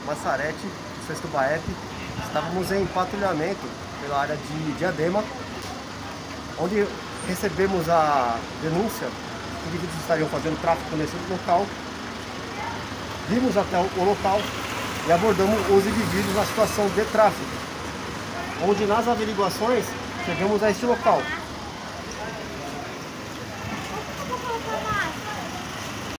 Massarete, 6º BAEP. Estávamos em patrulhamento pela área de Diadema, onde recebemos a denúncia que indivíduos estariam fazendo tráfico nesse local. Vimos até o local e abordamos os indivíduos na situação de tráfico, onde nas averiguações chegamos a este local.